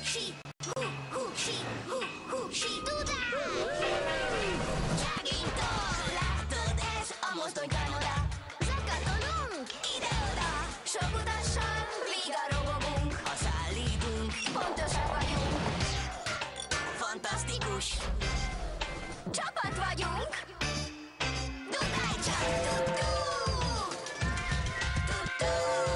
sí, tudás! Cságítok! Látod, ez a mozdonytanoda. Zakatolunk ide-oda. Sok utassal vígan robogunk. Ha szállítunk, pontosak vagyunk. Fantasztikus! Csapat vagyunk! Dudálj csak, tudú! Tudú!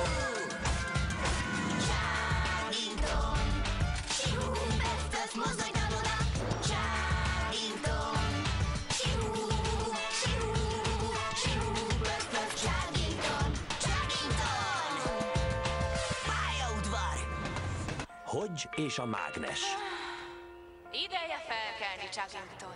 Cságítom! Sihú, besztesz mozdonytanoda. Cságítom! Sihú, sihú, sihú, besztesz cságítom! Cságítom! Pályaudvar! Hodge és a mágnes. Ideje felkelni, Chuggington.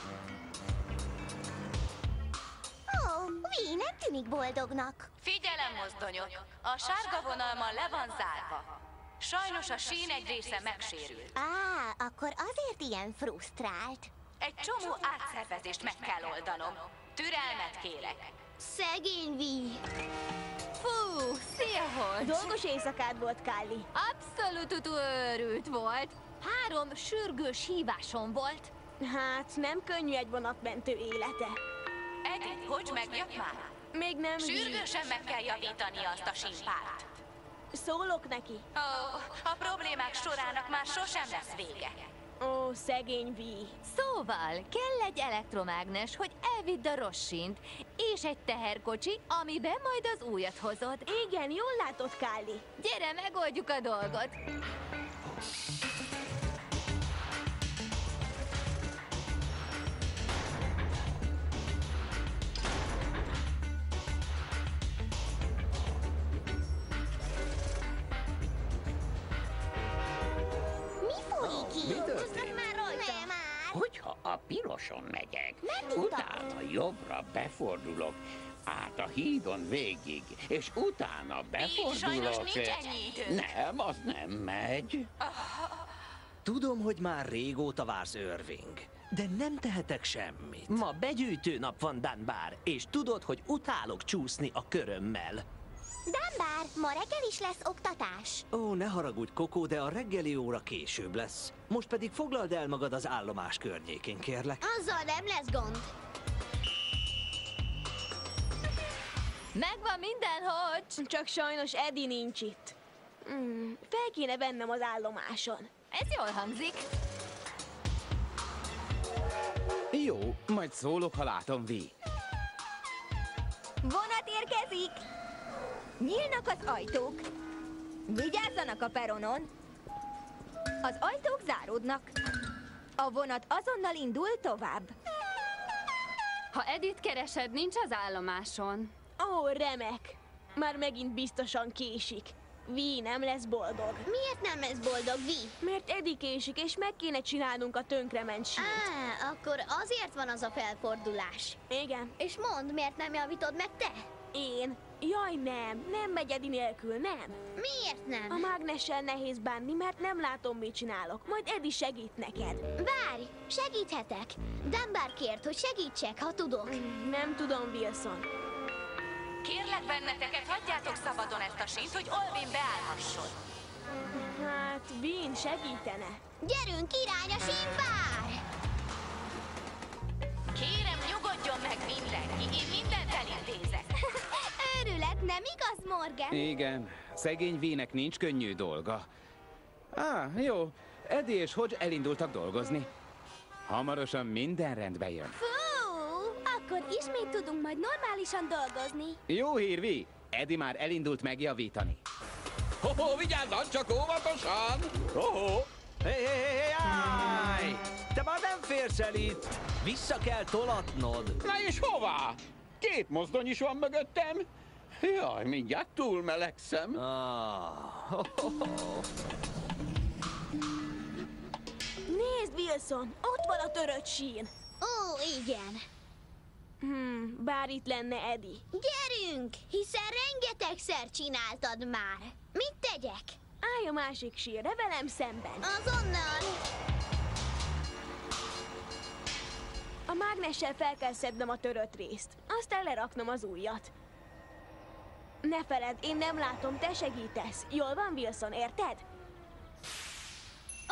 Ó, Vi nem tűnik boldognak. Figyelem, mozdonyok! A sárga vonal ma le van zárva. Sajnos a sín egy része megsérült. Akkor azért ilyen frusztrált. Egy csomó átszervezést meg kell oldanom. Türelmet kérek. Szegény Vi. Fú, szia, Hodge! Dolgos éjszakád volt, Kálli. Abszolút őrült volt. 3 sürgős hívásom volt. Hát, nem könnyű egy vonatmentő élete. Edith, Hodge megjött már? Még nem, Vi. Sürgősen meg kell javítani azt a sínpárt. Szólok neki. Ó, a problémák sorának már sosem lesz vége. Ó, szegény Vi. Szóval kell egy elektromágnes, hogy elvidd a rossz sínt, és egy teherkocsi, amiben majd az újat hozod. Igen, jól látod, Kálli. Gyere, megoldjuk a dolgot! Mi folyik itt? Mi történt? Már rajta. Nem már. Hogyha a piroson megyek, Nem tudtam. utána jobbra befordulok, át a hídon végig, és utána befordulok... sajnos nincs ennyi időnk. Nem, az nem megy. Tudom, hogy már régóta vársz, Irving, de nem tehetek semmit. Ma begyűjtő nap van, Dunbar, és tudod, hogy utálok csúszni a körömmel. Dunbar, ma reggel is lesz oktatás. Ó, ne haragudj, Kokó, de a reggeli óra később lesz. Most pedig foglald el magad az állomás környékén, kérlek. Azzal nem lesz gond. Megvan minden, Hodge! Csak sajnos Eddie nincs itt. Fel kéne vennem az állomáson. Ez jól hangzik. Jó, majd szólok, ha látom, Vi. Vonat érkezik! Nyílnak az ajtók. Vigyázzanak a peronon. Az ajtók záródnak. A vonat azonnal indul tovább. Ha Edith keresed, nincs az állomáson. Ó, remek. Már megint biztosan késik. Vi nem lesz boldog. Miért nem lesz boldog, Vi? Mert Eddie késik, és meg kéne csinálnunk a tönkrement sínt. Akkor azért van az a felfordulás. Igen. És mondd, miért nem javítod meg te? Én? Jaj, nem megy Eddie nélkül, nem. Miért nem? A mágnessel nehéz bánni, mert nem látom, mit csinálok. Majd Eddie segít neked. Várj, segíthetek. Dunbar kért, hogy segítsek, ha tudok. Nem tudom, Wilson. Kérlek benneteket, hagyjátok szabadon ezt a sínt, hogy Olvin beállhasson. Hát, Vin segítene. Gyerünk, irány a sínpár! Kérem, nyugodjon meg mindenki, én mindent elintézek. Őrület, nem igaz, Morgan? Igen, szegény Vének nincs könnyű dolga. Jó, Eddie és Hodge elindultak dolgozni. Hamarosan minden rendbe jön. Fú, akkor ismét tudunk majd normálisan dolgozni. Jó hír, Vi! Eddie már elindult megjavítani. Ho-ho, vigyázzon, csak óvatosan! Ho-ho! Hé, állj! Te már nem férsz el itt! Vissza kell tolatnod! Na és hová? 2 mozdony is van mögöttem. Jaj, mindjárt túlmelegszem. Nézd, Wilson, ott van a törött sín. Ó, igen. Bár itt lenne Eddie. Gyerünk, hiszen rengetegszer csináltad már. Mit tegyek? Állj a másik sírre, velem szemben. Azonnal. A mágnessel fel kell szednem a törött részt, aztán leraknom az újat. Ne feledd, én nem látom, te segítesz. Jól van, Wilson, érted?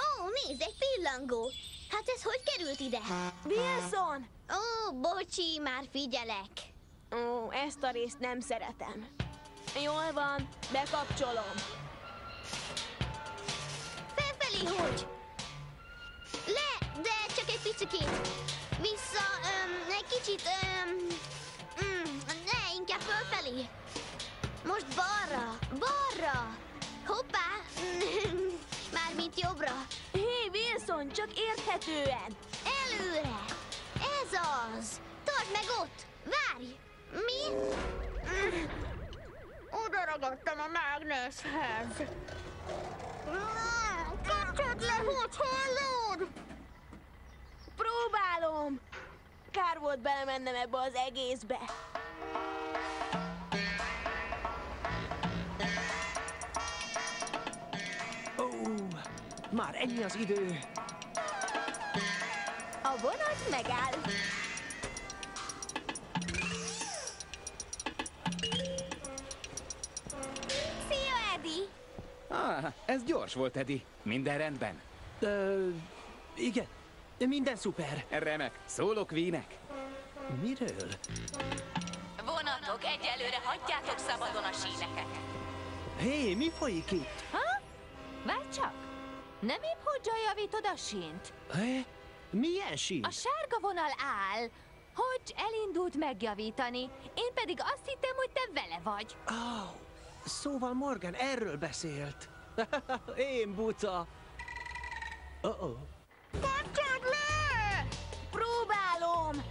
Nézd, egy pillangó. Hát ez hogy került ide? Wilson! Ó, bocsi, már figyelek. Ó, ezt a részt nem szeretem. Jól van, bekapcsolom. Felfelé hogy? Le, de csak egy picikét. Vissza, egy kicsit, ne, inkább fölfelé. Most balra, balra. Hoppá. Mármint jobbra. Hé, Wilson, csak érthetően. Előre. Ez az. Tartsd meg ott. Várj. Mi? Oda ragadtam a mágneshez. Kapcsold le, hogy hallod? Próbálom. Kár volt belemennem ebbe az egészbe. Ó, már ennyi az idő. A vonat megáll. Szia, Eddie! Ez gyors volt, Eddie. Minden rendben? Igen, minden szuper. Remek. Szólok Vínek. Miről? Vonatok, egyelőre hagyjátok szabadon a síneket. Hé, mi folyik itt? Ha? Várj csak! Nem épp hogy javítod a sínt? Hé, milyen sín? A sárga vonal áll. Hogy elindult megjavítani. Én pedig azt hittem, hogy te vele vagy. Oh, szóval Morgan erről beszélt. Én buta. Oh-oh. Kapcsold le! Próbálom.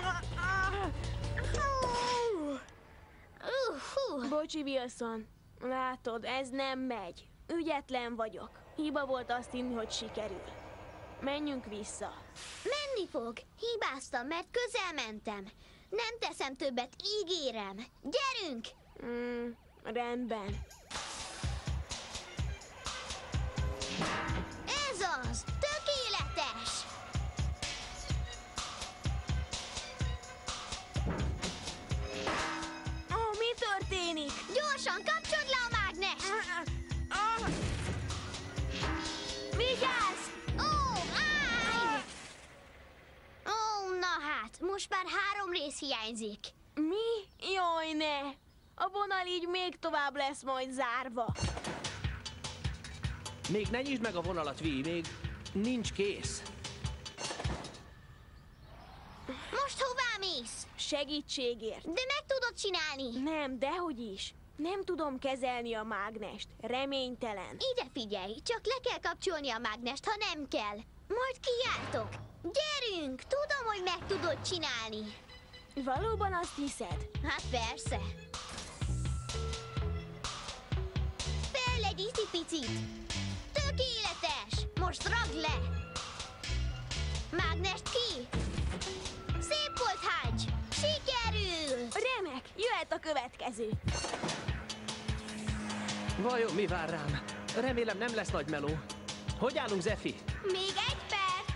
Bocsi, Wilson. Látod, ez nem megy. Ügyetlen vagyok. Hiba volt azt hinni, hogy sikerül. Menjünk vissza. Menni fog. Hibáztam, mert közel mentem. Nem teszem többet, ígérem. Gyerünk! Rendben. Ez az! Tökéletes! Ó, mi történik? Gyorsan kapcsold le a mágnes! Vigyázz! Ó, áj! Ó, na hát, most már 3 rész hiányzik. Mi? Jaj, ne! A vonal így még tovább lesz majd zárva. Még ne nyisd meg a vonalat, Vi, még nincs kész. Most hová mész? Segítségért. De meg tudod csinálni. Nem, dehogy is. Nem tudom kezelni a mágnest. Reménytelen. Ide figyelj, csak le kell kapcsolni a mágnest, ha nem kell. Majd kiáltok. Gyerünk, tudom, hogy meg tudod csinálni. Valóban azt hiszed? Hát persze. Fel egy icipicit. Tökéletes. Most ragd le. Mágnest ki. Szép volt, Hudge. Sikerült. Remek, jöhet a következő. Vajon mi vár rám? Remélem nem lesz nagy meló. Hogy állunk, Zephy? Még egy perc.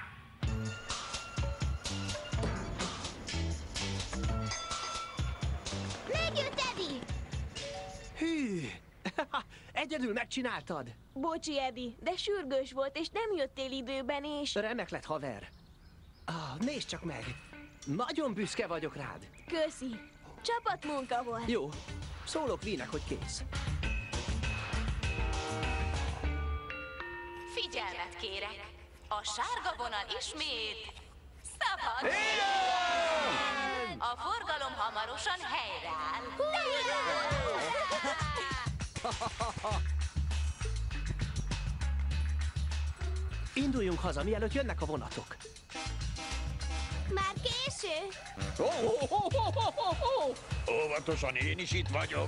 Megjött, Eddie. Hű! Egyedül megcsináltad! Bocsi, Eddie, de sürgős volt, és nem jöttél időben, és... Remek lett, haver. Nézd csak meg! Nagyon büszke vagyok rád. Köszi. Csapatmunka volt. Jó, szólok Vínek, hogy kész. Figyelmet kérek! A sárga vonal ismét szabad! A forgalom hamarosan helyreáll. Induljunk haza, mielőtt jönnek a vonatok. Már késő. Óvatosan, én is itt vagyok.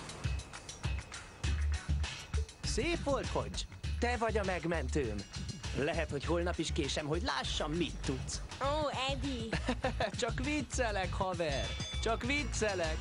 Szép volt, Hodge. Te vagy a megmentőm. Lehet, hogy holnap is késem, hogy lássam, mit tudsz. Ó, Eddie. Csak viccelek, haver. Csak viccelek.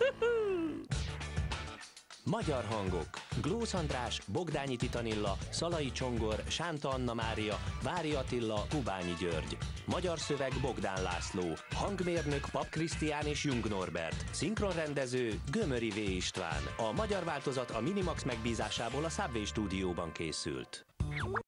Magyar hangok. Glósz András, Bogdányi Titanilla, Szalai Csongor, Sánta Anna Mária, Vári Attila, Kubányi György. Magyar szöveg Bogdán László. Hangmérnök Pap Krisztián és Jung Norbert. Szinkronrendező Gömöri V. István. A magyar változat a Minimax megbízásából a Subway stúdióban készült.